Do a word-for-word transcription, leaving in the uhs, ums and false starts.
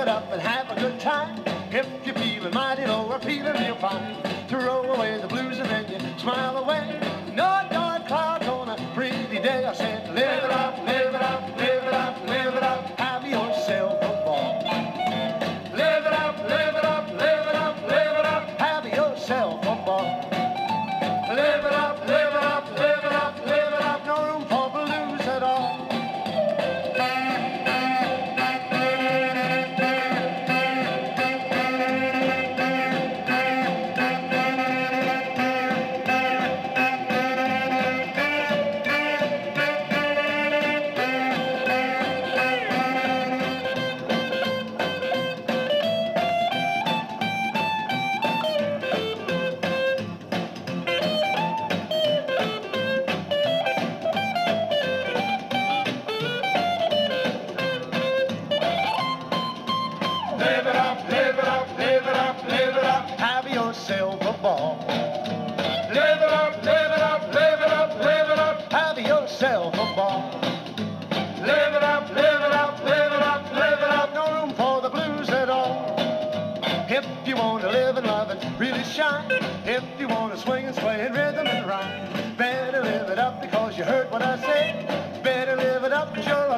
up and have a good time. If you're feeling mighty low or feeling real fine, throw away the blues and then you smile away. No dark clouds on a pretty day. I said, live it up, live it up, live it up, live it up. Have yourself a ball. Live it up, live it up, live it up, live it up. Have yourself a ball. Live it up, live it up, live it up, live it up. No room for blues at all. Yourself a ball. Live it up, live it up, live it up, live it up. Have yourself a ball. Live it up, live it up, live it up, live it up. No room for the blues at all. If you want to live and love and really shine, if you want to swing and sway in rhythm and rhyme, better live it up because you heard what I said. Better live it up 'cause you're